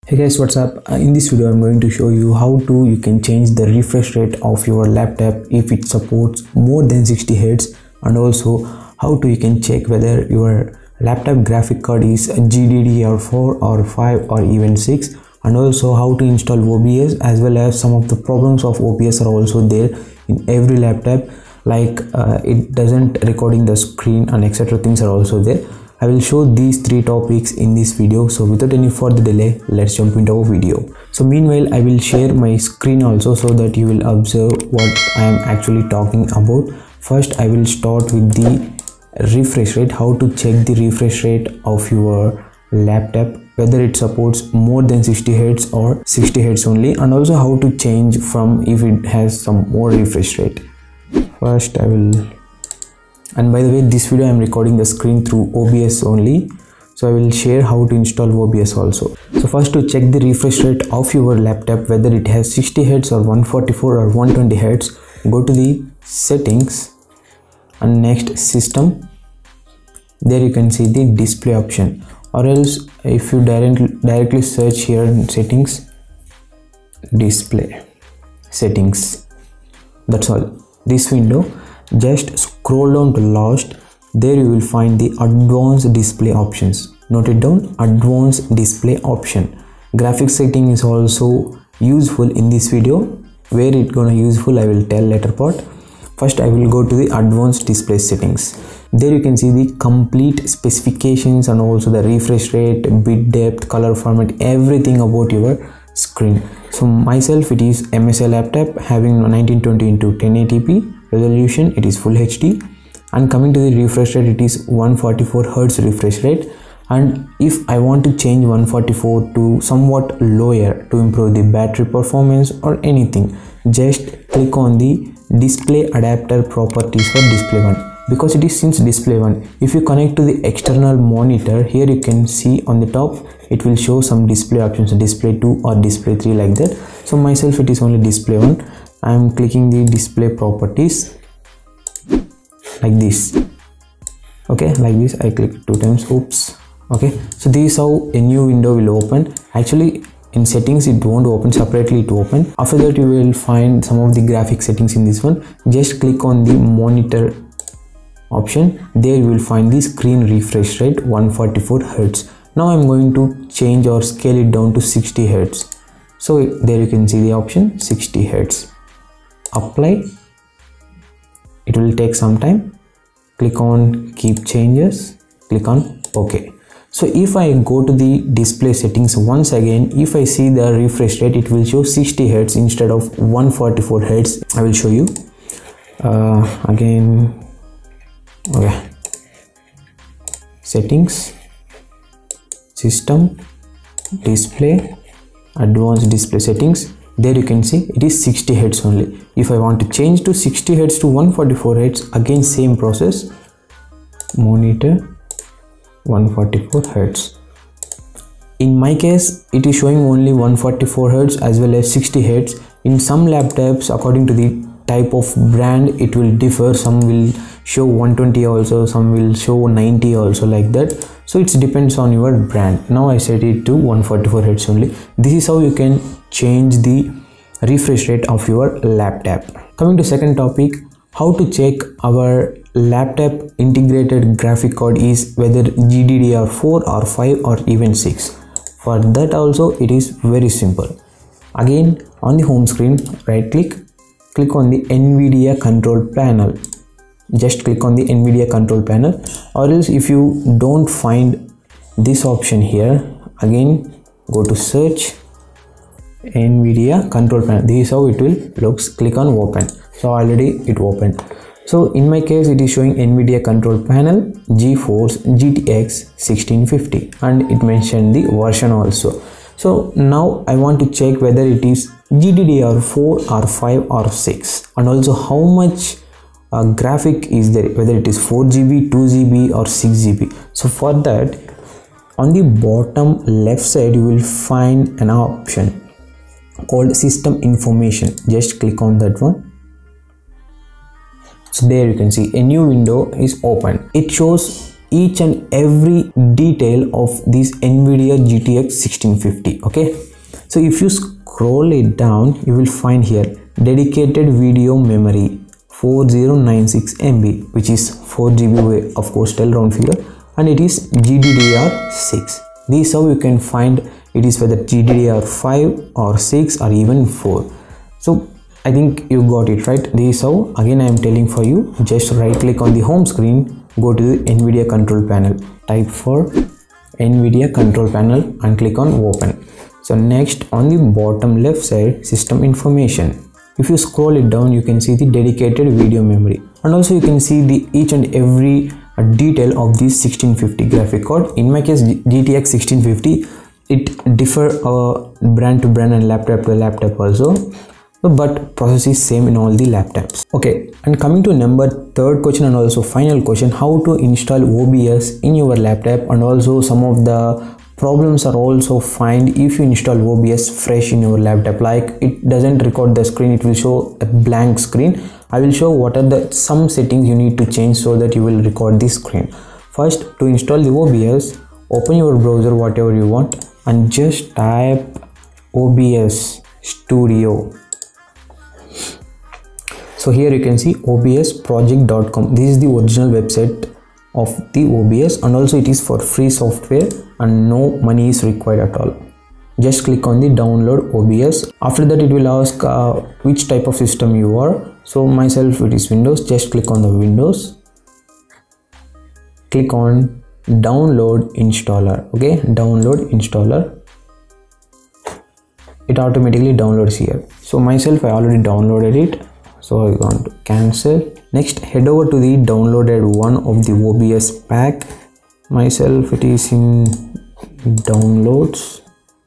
Hey guys, what's up? In this video I'm going to show you how you can change the refresh rate of your laptop if it supports more than 60 Hz, and also how you can check whether your laptop graphic card is GDDR4 or 5 or even 6, and also how to install OBS, as well as some of the problems of OBS are also there in every laptop, like it doesn't recording the screen and etc. things are also there. I will show these three topics in this video, so without any further delay, let's jump into our video. So meanwhile, I will share my screen also so that you will observe what I am actually talking about. First, I will start with the refresh rate, how to check the refresh rate of your laptop, whether it supports more than 60 Hz or 60 Hz only, and also how to change from if it has some more refresh rate. First, and by the way, this video I am recording the screen through OBS only, so I will share how to install OBS also. So first, to check the refresh rate of your laptop, whether it has 60 Hz or 144 or 120 Hz, go to the settings and next system. There you can see the display option, or else if you directly search here in settings, display settings, that's all. This window, just scroll down to last. There you will find the advanced display options. Note it down, advanced display option. Graphics setting is also useful in this video. Where it gonna useful I will tell later part. First I will go to the advanced display settings. There you can see the complete specifications and also the refresh rate, bit depth, color format, everything about your screen. So myself, it is MSI laptop having 1920 into 1080p resolution, it is full HD, and coming to the refresh rate, it is 144 Hz refresh rate. And if I want to change 144 to somewhat lower to improve the battery performance or anything, just click on the display adapter properties for display 1, because it is since display 1. If you connect to the external monitor, here you can see on the top it will show some display options, display 2 or display 3 like that. So myself, it is only display 1. I am clicking the display properties like this. Okay, like this I click 2 times. Oops. Okay, so this is how a new window will open. Actually in settings it won't open separately, it will open. After that you will find some of the graphic settings in this one. Just click on the monitor option. There you will find the screen refresh rate 144 Hz. Now I'm going to change or scale it down to 60 Hz. So there you can see the option 60 Hz. Apply. It will take some time. Click on keep changes, click on OK. So if I go to the display settings once again, if I see the refresh rate, it will show 60 Hz instead of 144 Hz. I will show you again. Okay, settings, system, display, advanced display settings. There you can see it is 60 Hz only. If I want to change to 60 Hz to 144 Hz, again same process, monitor 144 Hz. In my case, it is showing only 144 Hz as well as 60 Hz. In some laptops, according to the type of brand, it will differ. Some will show 120 also, some will show 90 also, like that. So it depends on your brand. Now I set it to 144 Hz only. This is how you can change the refresh rate of your laptop. Coming to second topic, how to check our laptop integrated graphic card is whether GDDR4 or 5 or even 6. For that also it is very simple. Again on the home screen, right click on the NVIDIA control panel. Just click on the NVIDIA control panel, or else if you don't find this option here, again go to search NVIDIA control panel. This is how it will looks. Click on open. So already it opened. So in my case, it is showing NVIDIA control panel GeForce GTX 1650, and it mentioned the version also. So now I want to check whether it is GDDR4 or 5 or 6, and also how much graphic is there, whether it is 4GB, 2GB or 6GB. So for that, on the bottom left side you will find an option called system information. Just click on that one. So there you can see a new window is open. It shows each and every detail of this NVIDIA GTX 1650. Okay, so if you scroll it down, you will find here dedicated video memory 4096 MB, which is 4 GB, of course tell round figure, and it is GDDR6. This is how you can find it is whether GDDR5 or 6 or even 4. So I think you got it right. This is how, again I am telling for you, just right click on the home screen, go to the NVIDIA control panel, type for NVIDIA control panel and click on open. So next on the bottom left side, system information. If you scroll it down, you can see the dedicated video memory, and also you can see the each and every detail of this 1650 graphic card. In my case GTX 1650, it differ brand to brand and laptop to laptop also, but process is same in all the laptops. Okay, and coming to number third question and also final question, how to install OBS in your laptop, and also some of the problems are also find if you install OBS fresh in your laptop, like it doesn't record the screen, it will show a blank screen. I will show what are the some settings you need to change so that you will record this screen. First, to install the OBS, open your browser whatever you want and just type OBS Studio. So here you can see obsproject.com. This is the original website of the OBS, and also it is for free software and no money is required at all. Just click on the download OBS. After that it will ask which type of system you are. So myself it is Windows. Just click on the Windows, click on download installer. Okay, download installer, it automatically downloads here. So myself I already downloaded it, so I want to cancel. Next, head over to the downloaded one of the OBS pack. Myself it is in downloads.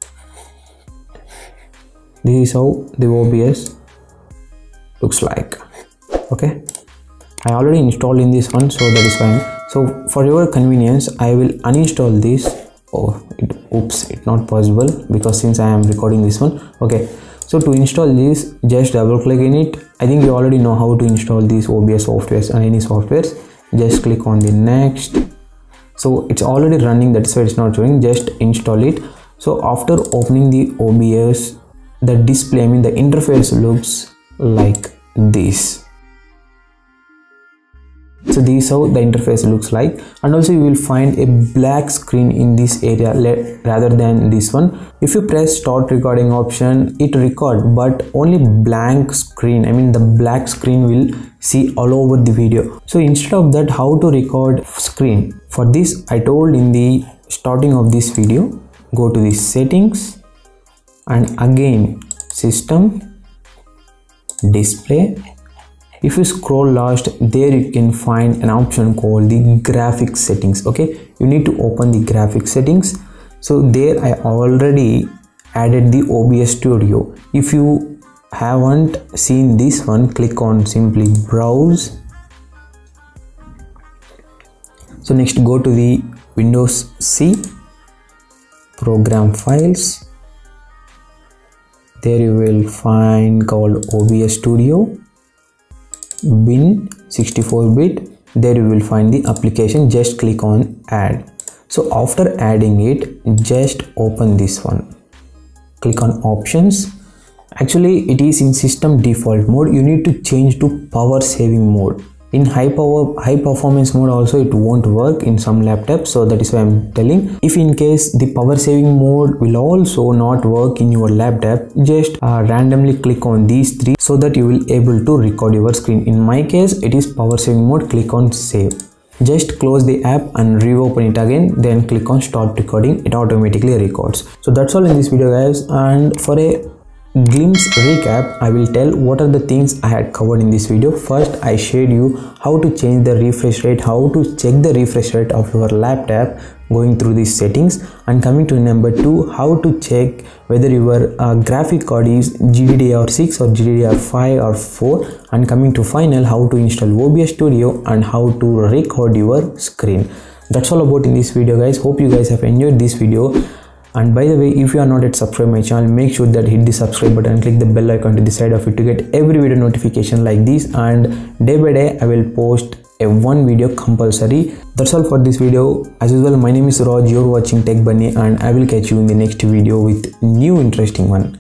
This is how the OBS looks like. Okay, I already installed in this one, so that is fine. So for your convenience I will uninstall this. Oops, it's not possible because since I am recording this one. Okay, so to install this, just double click in it. I think you already know how to install these OBS softwares and any softwares. Just click on the next. So it's already running, that's why it's not showing. Just install it. So after opening the OBS, the display, I mean the interface looks like this. So this is how the interface looks like, and also you will find a black screen in this area rather than this one. If you press start recording option, it record, but only blank screen, I mean the black screen will see all over the video. So instead of that, how to record screen? For this I told in the starting of this video, go to the settings and again system, display. If you scroll last, there you can find an option called the graphics settings. Okay, you need to open the graphics settings. So there I already added the OBS Studio. If you haven't seen this one, click on simply browse. So next go to the Windows C, program files. There you will find called OBS Studio, bin 64-bit. There you will find the application. Just click on add. So after adding it, just open this one, click on options. Actually it is in system default mode. You need to change to power saving mode. In high performance mode also it won't work in some laptops, so that is why I'm telling. If in case the power saving mode will also not work in your laptop, just randomly click on these three so that you will able to record your screen. In my case it is power saving mode. Click on save. Just close the app and reopen it again, then click on start recording. It automatically records. So that's all in this video guys, and for a glimpse recap I will tell what are the things I had covered in this video. First, I showed you how to change the refresh rate, how to check the refresh rate of your laptop going through these settings, and coming to number 2, how to check whether your graphic card is GDDR6 or GDDR5 or 4, and coming to final, how to install OBS Studio and how to record your screen. That's all about in this video guys. Hope you guys have enjoyed this video. And by the way, if you are not yet subscribed my channel, make sure that hit the subscribe button and click the bell icon to the side of it to get every video notification like this. And day by day I will post a one video compulsory. That's all for this video. As usual, my name is Raj, you're watching Tech Bunny, and I will catch you in the next video with new interesting one.